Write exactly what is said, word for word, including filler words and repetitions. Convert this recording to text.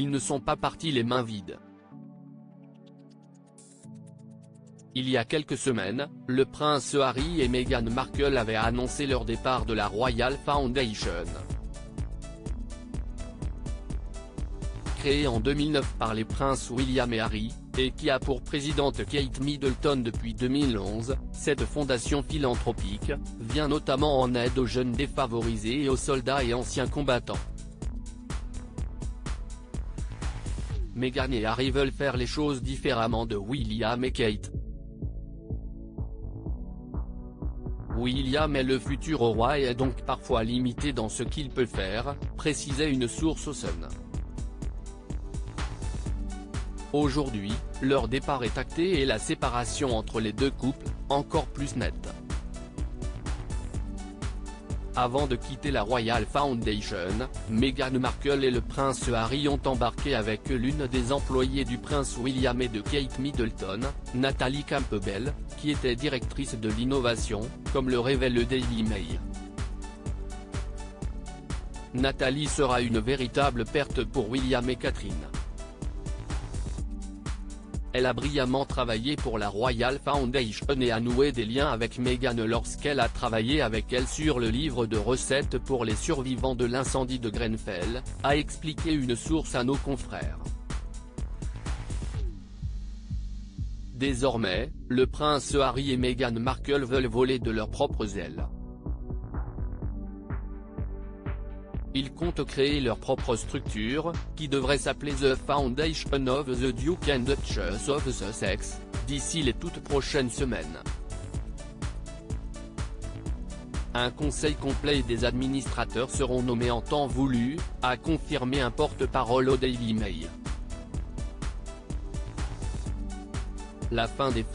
ils ne sont pas partis les mains vides. Il y a quelques semaines, le prince Harry et Meghan Markle avaient annoncé leur départ de la Royal Foundation. Créée en deux mille neuf par les princes William et Harry, et qui a pour présidente Kate Middleton depuis deux mille onze, cette fondation philanthropique vient notamment en aide aux jeunes défavorisés et aux soldats et anciens combattants. Meghan et Harry veulent faire les choses différemment de William et Kate. William est le futur roi et est donc parfois limité dans ce qu'il peut faire, précisait une source au Sun. Aujourd'hui, leur départ est acté et la séparation entre les deux couples, encore plus nette. Avant de quitter la Royal Foundation, Meghan Markle et le prince Harry ont embarqué avec eux l'une des employées du prince William et de Kate Middleton, Natalie Campbell, qui était directrice de l'innovation, comme le révèle le Daily Mail. Natalie sera une véritable perte pour William et Catherine. Elle a brillamment travaillé pour la Royal Foundation et a noué des liens avec Meghan lorsqu'elle a travaillé avec elle sur le livre de recettes pour les survivants de l'incendie de Grenfell, a expliqué une source à nos confrères. Désormais, le prince Harry et Meghan Markle veulent voler de leurs propres ailes. Ils comptent créer leur propre structure, qui devrait s'appeler The Foundation of the Duke and Duchess of Sussex, d'ici les toutes prochaines semaines. Un conseil complet et des administrateurs seront nommés en temps voulu, a confirmé un porte-parole au Daily Mail. La fin des Fab Four ?